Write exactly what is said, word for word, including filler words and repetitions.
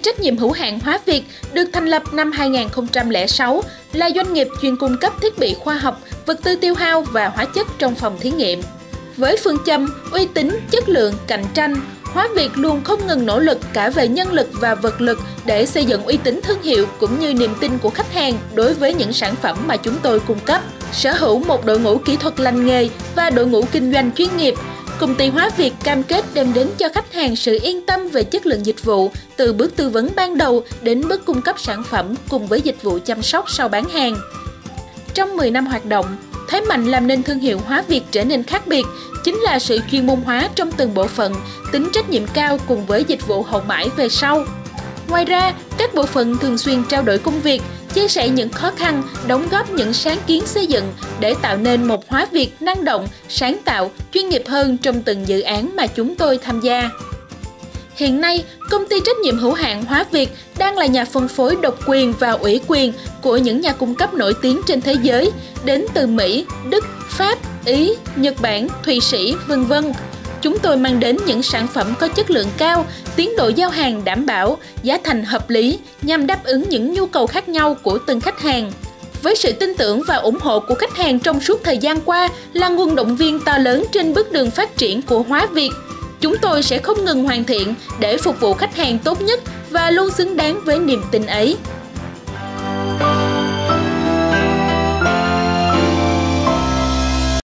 trách nhiệm hữu hạn Hóa Việt được thành lập năm hai nghìn không trăm lẻ sáu, là doanh nghiệp chuyên cung cấp thiết bị khoa học, vật tư tiêu hao và hóa chất trong phòng thí nghiệm. Với phương châm uy tín, chất lượng, cạnh tranh, Hóa Việt luôn không ngừng nỗ lực cả về nhân lực và vật lực để xây dựng uy tín thương hiệu cũng như niềm tin của khách hàng đối với những sản phẩm mà chúng tôi cung cấp. Sở hữu một đội ngũ kỹ thuật lành nghề và đội ngũ kinh doanh chuyên nghiệp, công ty Hóa Việt cam kết đem đến cho khách hàng sự yên tâm về chất lượng dịch vụ, từ bước tư vấn ban đầu đến bước cung cấp sản phẩm cùng với dịch vụ chăm sóc sau bán hàng. Trong mười năm hoạt động, thế mạnh làm nên thương hiệu Hóa Việt trở nên khác biệt chính là sự chuyên môn hóa trong từng bộ phận, tính trách nhiệm cao cùng với dịch vụ hậu mãi về sau. Ngoài ra, các bộ phận thường xuyên trao đổi công việc, chia sẻ những khó khăn, đóng góp những sáng kiến xây dựng để tạo nên một Hóa Việt năng động, sáng tạo, chuyên nghiệp hơn trong từng dự án mà chúng tôi tham gia. Hiện nay, công ty trách nhiệm hữu hạn Hóa Việt đang là nhà phân phối độc quyền và ủy quyền của những nhà cung cấp nổi tiếng trên thế giới, đến từ Mỹ, Đức, Pháp, Ý, Nhật Bản, Thụy Sĩ, vân vân. Chúng tôi mang đến những sản phẩm có chất lượng cao, tiến độ giao hàng đảm bảo, giá thành hợp lý nhằm đáp ứng những nhu cầu khác nhau của từng khách hàng. Với sự tin tưởng và ủng hộ của khách hàng trong suốt thời gian qua là nguồn động viên to lớn trên bước đường phát triển của Hóa Việt. Chúng tôi sẽ không ngừng hoàn thiện để phục vụ khách hàng tốt nhất và luôn xứng đáng với niềm tin ấy.